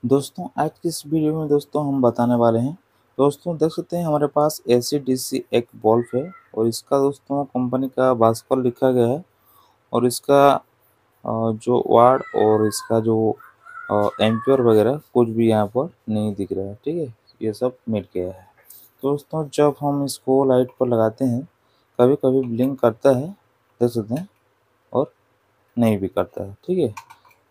दोस्तों आज की इस वीडियो में दोस्तों हम बताने वाले हैं। दोस्तों देख सकते हैं हमारे पास एसी-डीसी एक बल्ब है और इसका दोस्तों कंपनी का भास्कर लिखा गया है और इसका जो वाट और इसका जो एम्पियर वगैरह कुछ भी यहाँ पर नहीं दिख रहा है। ठीक है, ये सब मिट गया है। दोस्तों जब हम इसको लाइट पर लगाते हैं कभी कभी ब्लिंक करता है, देख सकते हैं, और नहीं भी करता है। ठीक है,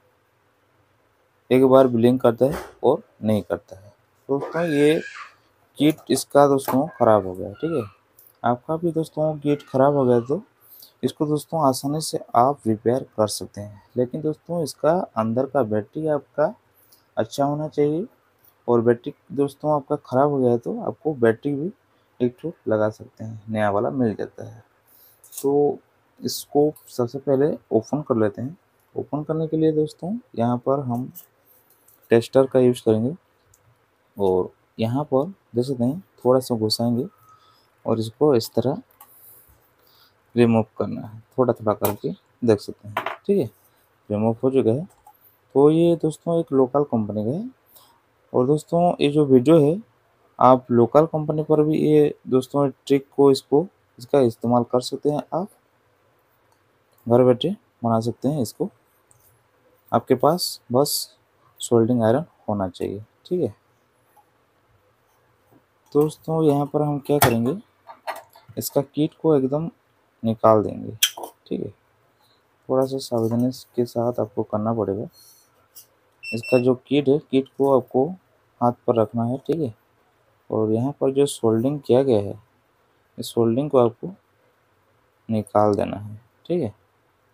एक बार ब्लिंक करता है और नहीं करता है। दोस्तों ये किट इसका दोस्तों ख़राब हो गया। ठीक है, आपका भी दोस्तों किट ख़राब हो गया तो इसको दोस्तों आसानी से आप रिपेयर कर सकते हैं। लेकिन दोस्तों इसका अंदर का बैटरी आपका अच्छा होना चाहिए और बैटरी दोस्तों आपका ख़राब हो गया है तो आपको बैटरी भी एक ठो लगा सकते हैं, नया वाला मिल जाता है। तो इसको सबसे पहले ओपन कर लेते हैं। ओपन करने के लिए दोस्तों यहाँ पर हम टेस्टर का यूज़ करेंगे और यहाँ पर देख सकते हैं थोड़ा सा घुसाएंगे और इसको इस तरह रिमूव करना है, थोड़ा थोड़ा करके, देख सकते हैं। ठीक है, रिमूव हो चुका है। तो ये दोस्तों एक लोकल कंपनी का है और दोस्तों ये जो वीडियो है आप लोकल कंपनी पर भी ये दोस्तों ट्रिक को इसका इस्तेमाल कर सकते हैं। आप घर बैठे बना सकते हैं इसको, आपके पास बस सोल्डिंग आयरन होना चाहिए। ठीक है, दोस्तों यहाँ पर हम क्या करेंगे, इसका किट को एकदम निकाल देंगे। ठीक है, थोड़ा सा सावधानी के साथ आपको करना पड़ेगा। इसका जो किट है, किट को आपको हाथ पर रखना है। ठीक है, और यहाँ पर जो सोल्डिंग किया गया है इस सोल्डिंग को आपको निकाल देना है। ठीक है,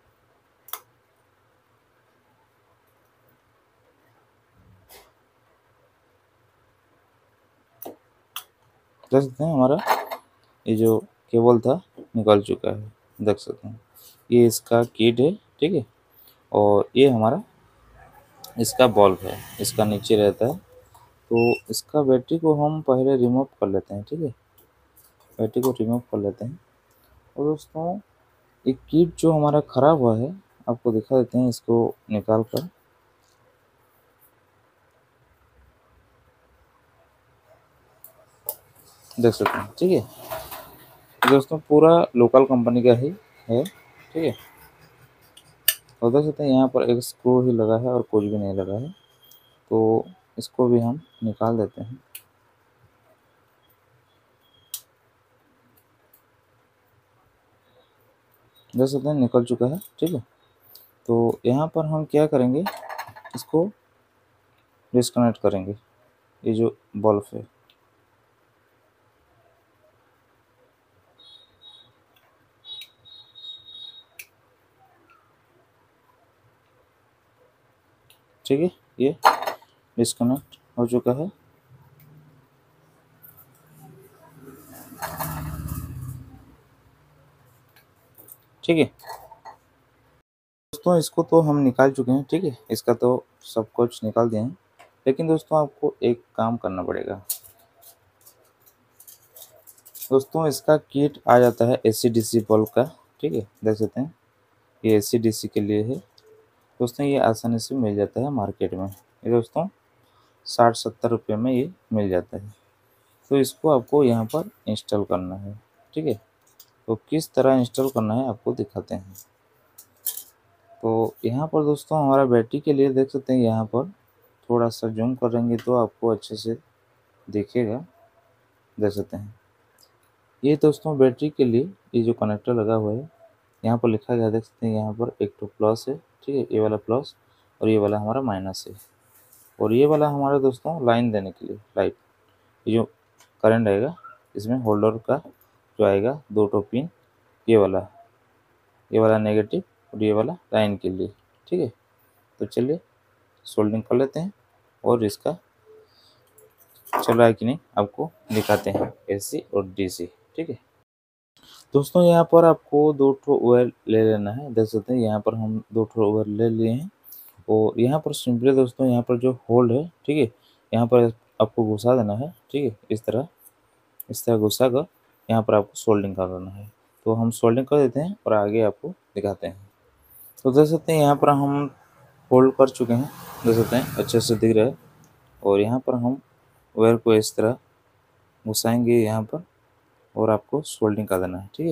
देख सकते हैं हमारा ये जो केबल था निकल चुका है, देख सकते हैं। ये इसका किट है। ठीक है, और ये हमारा इसका बल्ब है, इसका नीचे रहता है। तो इसका बैटरी को हम पहले रिमूव कर लेते हैं। ठीक है, बैटरी को रिमूव कर लेते हैं और दोस्तों एक किट जो हमारा ख़राब हुआ है आपको दिखा देते हैं, इसको निकाल कर। देख सकते हैं। ठीक है, दोस्तों पूरा लोकल कंपनी का ही है। ठीक है, और देख सकते हैं यहाँ पर एक स्क्रू ही लगा है और कुछ भी नहीं लगा है। तो इसको भी हम निकाल देते हैं। देख सकते हैं निकल चुका है। ठीक है, तो यहाँ पर हम क्या करेंगे, इसको डिस्कनेक्ट करेंगे, ये जो बल्ब है। ठीक है, ये डिस्कनेक्ट हो चुका है। ठीक है दोस्तों, इसको तो हम निकाल चुके हैं। ठीक है, इसका तो सब कुछ निकाल दिए हैं। लेकिन दोस्तों आपको एक काम करना पड़ेगा। दोस्तों इसका किट आ जाता है एसी-डीसी बल्ब का। ठीक है, देख सकते हैं ये एसी-डीसी के लिए है। दोस्तों ये आसानी से मिल जाता है मार्केट में। ये दोस्तों 60-70 रुपये में ये मिल जाता है। तो इसको आपको यहाँ पर इंस्टॉल करना है। ठीक है, तो किस तरह इंस्टॉल करना है आपको दिखाते हैं। तो यहाँ पर दोस्तों हमारा बैटरी के लिए देख सकते हैं, यहाँ पर थोड़ा सा जूम करेंगे तो आपको अच्छे से दिखेगा। देख सकते हैं ये दोस्तों बैटरी के लिए ये जो कनेक्टर लगा हुआ है यहाँ पर लिखा गया, देख सकते हैं यहाँ पर एक तो प्लस है। ठीक है, ये वाला प्लस और ये वाला हमारा माइनस है। और ये वाला हमारा दोस्तों लाइन देने के लिए लाइट, ये जो करंट आएगा इसमें होल्डर का जो आएगा 2 ठो पिन, ये वाला नेगेटिव और ये वाला लाइन के लिए। ठीक है, तो चलिए सोल्डिंग कर लेते हैं और इसका चल रहा है कि नहीं आपको दिखाते हैं, एसी और डीसी। ठीक है दोस्तों, यहाँ पर आपको 2 ठो वायर ले लेना है। देख सकते हैं यहाँ पर हम 2 ठो वायर ले लिए हैं और यहाँ पर सिंपली दोस्तों यहाँ पर जो होल्ड है, ठीक है, यहाँ पर आपको घुसा देना है। ठीक है, इस तरह घुसा कर यहाँ पर आपको सोल्डिंग कर देना है। तो हम सोल्डिंग कर देते हैं और आगे आपको दिखाते हैं। तो देख सकते हैं यहाँ पर हम होल्ड कर चुके हैं, देख सकते हैं अच्छे से दिख रहा है। और यहाँ पर हम वायर को इस तरह घुसाएंगे यहाँ पर और आपको सोल्डिंग कर देना है। ठीक है,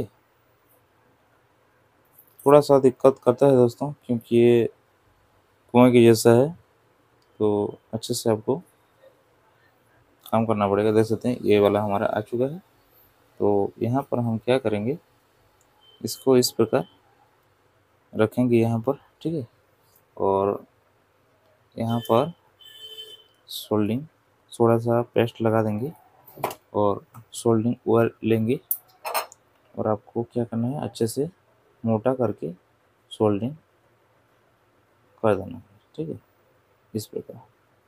थोड़ा सा दिक्कत करता है दोस्तों क्योंकि ये कुएं की जैसा है, तो अच्छे से आपको काम करना पड़ेगा। देख सकते हैं ये वाला हमारा आ चुका है। तो यहाँ पर हम क्या करेंगे, इसको इस प्रकार रखेंगे यहाँ पर। ठीक है, और यहाँ पर सोल्डिंग थोड़ा सा पेस्ट लगा देंगे और सोल्डिंग वायर लेंगे और आपको क्या करना है, अच्छे से मोटा करके सोल्डिंग कर देना है। ठीक है, इस प्रकार।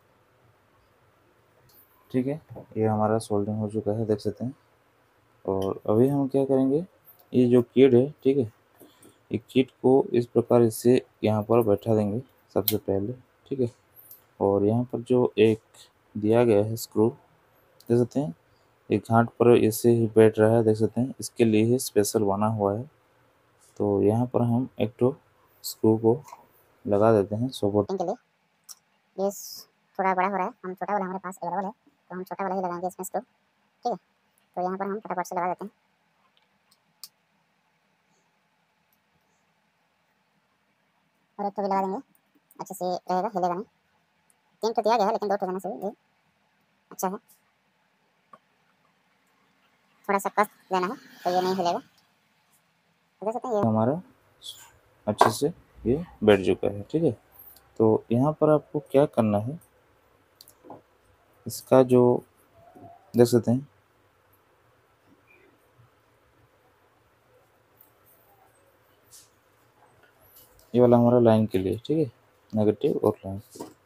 ठीक है, ये हमारा सोल्डिंग हो चुका है, देख सकते हैं। और अभी हम क्या करेंगे, ये जो किट है, ठीक है, एक किट को इस प्रकार इससे यहाँ पर बैठा देंगे सबसे पहले। ठीक है, और यहाँ पर जो एक दिया गया है स्क्रू, देख सकते हैं एक घाट पर ऐसे ही बैठ रहा है, देख सकते हैं, इसके लिए ही स्पेशल बना हुआ है। तो यहाँ पर हम एक तो स्क्रू को लगा देते हैं सपोर्टिंग के लिए। ये थोड़ा बड़ा हो रहा है, हम छोटा वाला हमारे पास अवेलेबल है, तो हम छोटा वाला ही लगाएंगे इसमें स्क्रू। ठीक है, तो यहाँ पर हम फटाफट से लगा देते हैं और एक तो भी लगा देंगे, अच्छे से रहेगा, हिलेगा नहीं। 3 तो दिया गया है लेकिन 2 तो जाने से ये अच्छा है। थोड़ा सा कस देना है तो ये नहीं हिलेगा। देख सकते हैं ये हमारा अच्छे से ये बैठ चुका है। ठीक है, तो यहाँ पर आपको क्या करना है, इसका जो देख सकते हैं ये वाला हमारा लाइन के लिए। ठीक है, नेगेटिव और लाइन।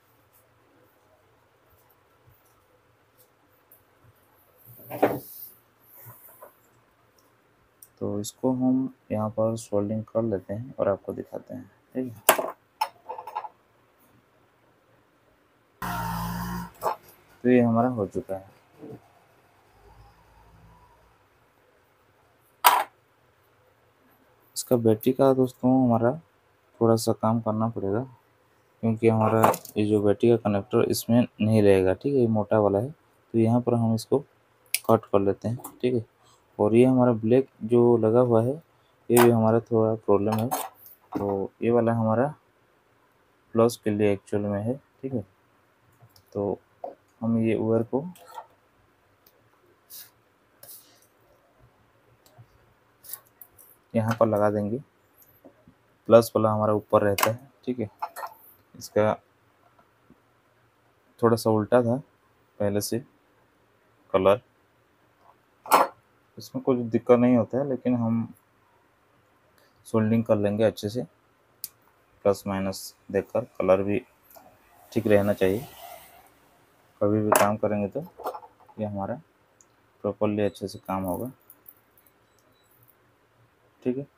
तो इसको हम यहाँ पर सोल्डिंग कर लेते हैं और आपको दिखाते हैं। ठीक है, तो ये हमारा हो चुका है। इसका बैटरी का दोस्तों हमारा थोड़ा सा काम करना पड़ेगा क्योंकि हमारा ये जो बैटरी का कनेक्टर इसमें नहीं रहेगा। ठीक है, ये मोटा वाला है, तो यहाँ पर हम इसको कट कर लेते हैं। ठीक है, और ये हमारा ब्लैक जो लगा हुआ है ये भी हमारा थोड़ा प्रॉब्लम है, तो ये वाला हमारा प्लस के लिए एक्चुअल में है। ठीक है, तो हम ये वायर को यहाँ पर लगा देंगे। प्लस वाला हमारा ऊपर रहता है। ठीक है, इसका थोड़ा सा उल्टा था पहले से कलर, इसमें कुछ दिक्कत नहीं होता है, लेकिन हम सोल्डिंग कर लेंगे अच्छे से। प्लस माइनस देखकर कलर भी ठीक रहना चाहिए, कभी भी काम करेंगे तो ये हमारा प्रॉपरली अच्छे से काम होगा। ठीक है,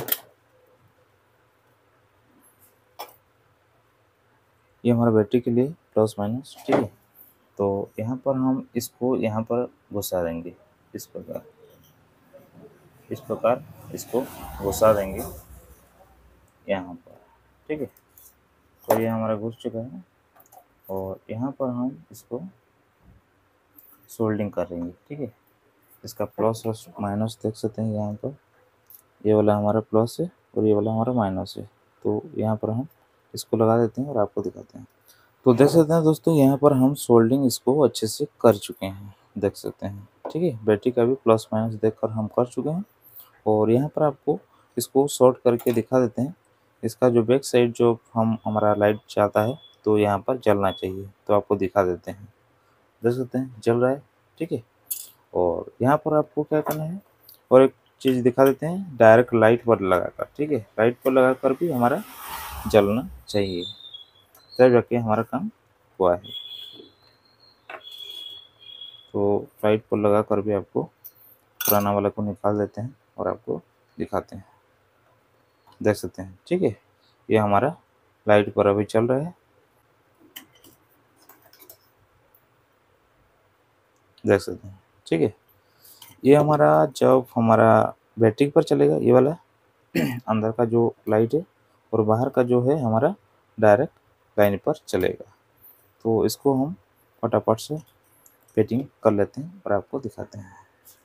ये हमारा बैटरी के लिए प्लस माइनस। ठीक है, तो यहाँ पर हम इसको यहाँ पर घुसा देंगे इस प्रकार, इस प्रकार इसको घुसा देंगे यहाँ पर। ठीक है, तो ये हमारा घुस चुका है और यहाँ पर हम इसको सोल्डिंग कर देंगे। ठीक है, इसका प्लस और माइनस देख सकते हैं यहाँ पर, ये वाला हमारा प्लस है और ये वाला हमारा माइनस है। तो यहाँ पर हम इसको लगा देते हैं और आपको दिखाते हैं। तो देख सकते हैं दोस्तों यहाँ पर हम सोल्डिंग इसको अच्छे से कर चुके हैं, देख सकते हैं। ठीक है, बैटरी का भी प्लस माइनस देखकर हम कर चुके हैं और यहाँ पर आपको इसको शॉर्ट करके दिखा देते हैं। इसका जो बैक साइड जो हमारा लाइट चाहता है तो यहाँ पर जलना चाहिए, तो आपको दिखा देते हैं। देख सकते हैं जल रहा है। ठीक है, और यहाँ पर आपको क्या करना है, और एक चीज़ दिखा देते हैं, डायरेक्ट लाइट पर लगाकर। ठीक है, लाइट पर लगाकर भी हमारा जलना चाहिए, तब जाके हमारा काम हुआ है। तो लाइट पर लगा कर भी आपको पुराना वाला को निकाल देते हैं और आपको दिखाते हैं, देख सकते हैं। ठीक है, ये हमारा लाइट पर अभी चल रहा है, देख सकते हैं। ठीक है, ये हमारा जब हमारा बैटरी पर चलेगा ये वाला अंदर का जो लाइट है और बाहर का जो है हमारा डायरेक्ट लाइन पर चलेगा। तो इसको हम फटाफट से फिटिंग कर लेते हैं और आपको दिखाते हैं।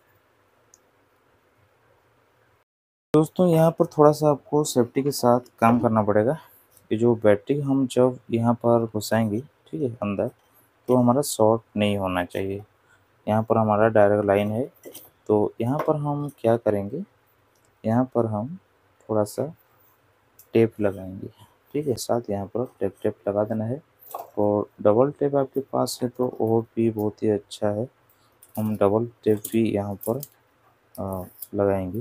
दोस्तों यहाँ पर थोड़ा सा आपको सेफ्टी के साथ काम करना पड़ेगा। ये जो बैटरी हम जब यहाँ पर घुसाएंगे, ठीक है, अंदर, तो हमारा शॉर्ट नहीं होना चाहिए। यहाँ पर हमारा डायरेक्ट लाइन है, तो यहाँ पर हम क्या करेंगे, यहाँ पर हम थोड़ा सा टेप लगाएंगे, ठीक है। साथ यहाँ पर टेप लगा देना है, और डबल टेप आपके पास है तो और भी बहुत ही अच्छा है। हम डबल टेप भी यहाँ पर लगाएंगे।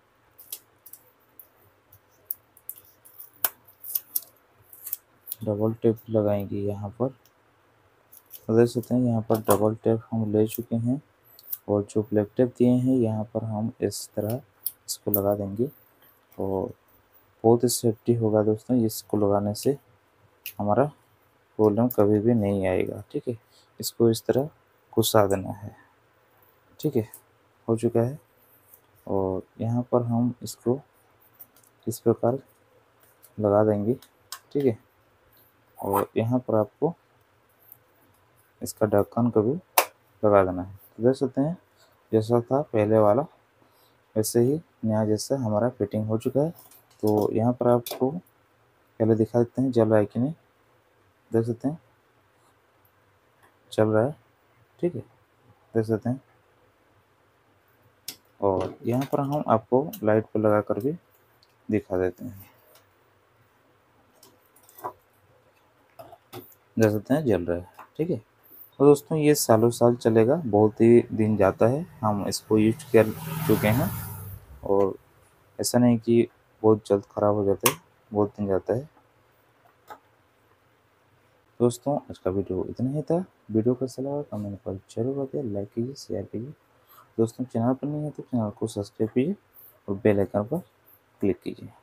डबल टेप लगाएंगे यहाँ पर, देख सकते हैं यहाँ पर डबल टेप हम ले चुके हैं, और जो ब्लैक टेप दिए हैं यहाँ पर हम इस तरह इसको लगा देंगे, और बहुत ही सेफ्टी होगा दोस्तों। इसको लगाने से हमारा प्रॉब्लम कभी भी नहीं आएगा, ठीक है। इसको इस तरह घुसा देना है, ठीक है, हो चुका है। और यहाँ पर हम इसको इस प्रकार लगा देंगे, ठीक है। और यहाँ पर आपको इसका ढक्कन को भी लगा देना है। तो देख सकते हैं जैसा था पहले वाला वैसे ही नया जैसा हमारा फिटिंग हो चुका है। तो यहाँ पर आपको पहले दिखा देते हैं जल रहा है कि नहीं। देख सकते हैं चल रहा है, ठीक है, देख सकते हैं। और यहाँ पर हम आपको लाइट पर लगा कर भी दिखा देते हैं, देख सकते हैं जल रहा है, ठीक है। तो दोस्तों ये सालों साल चलेगा, बहुत ही दिन जाता है, हम इसको यूज कर चुके हैं, और ऐसा नहीं कि बहुत जल्द ख़राब हो जाता है, बहुत दिन जाता है। दोस्तों आज का वीडियो इतना ही था। वीडियो कैसा लगा कमेंट पर जरूर बताइए, लाइक कीजिए, शेयर कीजिए। दोस्तों चैनल पर नहीं है तो चैनल को सब्सक्राइब कीजिए और बेल आइकन पर क्लिक कीजिए।